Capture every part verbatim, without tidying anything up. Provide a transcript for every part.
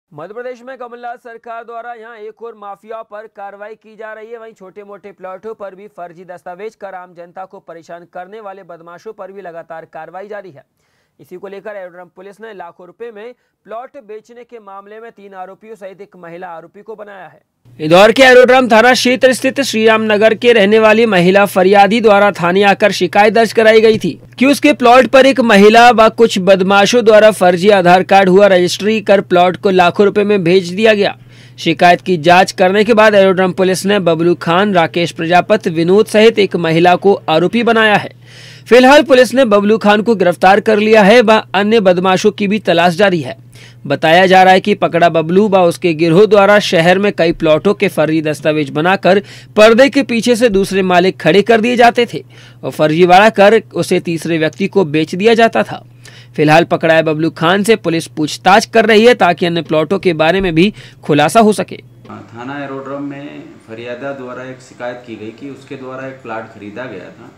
मध्य प्रदेश में कमलनाथ सरकार द्वारा यहां एक और माफिया पर कार्रवाई की जा रही है। वहीं छोटे मोटे प्लॉटों पर भी फर्जी दस्तावेज कर आम जनता को परेशान करने वाले बदमाशों पर भी लगातार कार्रवाई जारी है। इसी को लेकर एरोड्रम पुलिस ने लाखों रुपए में प्लॉट बेचने के मामले में तीन आरोपियों सहित एक महिला आरोपी को बनाया है। इंदौर के एरोड्रम थाना क्षेत्र स्थित श्रीराम नगर के रहने वाली महिला फरियादी द्वारा थाने आकर शिकायत दर्ज कराई गई थी कि उसके प्लॉट पर एक महिला व कुछ बदमाशों द्वारा फर्जी आधार कार्ड हुआ रजिस्ट्री कर प्लॉट को लाखों रुपए में भेज दिया गया। शिकायत की जांच करने के बाद एरोड्रम पुलिस ने बबलू खान, राकेश प्रजापति, विनोद सहित एक महिला को आरोपी बनाया है। फिलहाल पुलिस ने बबलू खान को गिरफ्तार कर लिया है व अन्य बदमाशों की भी तलाश जारी है। बताया जा रहा है कि पकड़ा बबलू व उसके गिरोह द्वारा शहर में कई प्लॉटों के फर्जी दस्तावेज बनाकर पर्दे के पीछे से दूसरे मालिक खड़े कर दिए जाते थे और फर्जीवाड़ा कर उसे तीसरे व्यक्ति को बेच दिया जाता था। फिलहाल पकड़ाए बबलू खान से पुलिस पूछताछ कर रही है ताकि अन्य प्लॉटों के बारे में भी खुलासा हो सके। थाना एरोड्रम में फरियादा द्वारा एक शिकायत की गई कि उसके द्वारा एक प्लाट खरीदा गया था,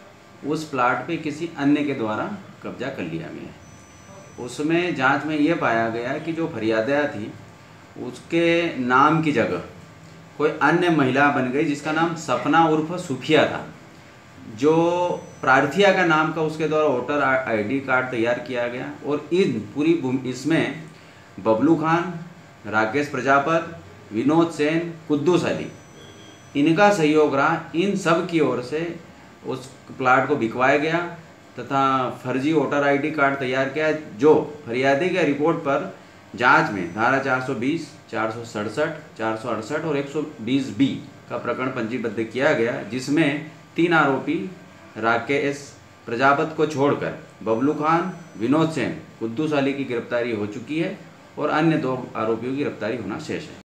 उस प्लाट पे किसी अन्य के द्वारा कब्जा कर लिया गया। उसमें जांच में ये पाया गया कि जो फरियादा थी उसके नाम की जगह कोई अन्य महिला बन गई जिसका नाम सपना उर्फ सुफिया था। जो प्रार्थिया का नाम का उसके द्वारा वोटर आईडी कार्ड तैयार किया गया और इन पूरी इसमें बबलू खान, राकेश प्रजापति, विनोद सेन, कुद्दूस अली, इनका सहयोग रहा। इन सब की ओर से उस प्लाट को बिकवाया गया तथा फर्जी वोटर आईडी कार्ड तैयार किया, जो फरियादी के रिपोर्ट पर जांच में धारा चार सौ बीस, चार सौ सड़सठ, चार सौ अड़सठ और एक सौ बीस बी का प्रकरण पंजीबद्ध किया गया, जिसमें तीन आरोपी राकेश प्रजापति को छोड़कर बबलू खान, विनोद सेन, कुद्दूस अली की गिरफ्तारी हो चुकी है और अन्य दो आरोपियों की गिरफ्तारी होना शेष है।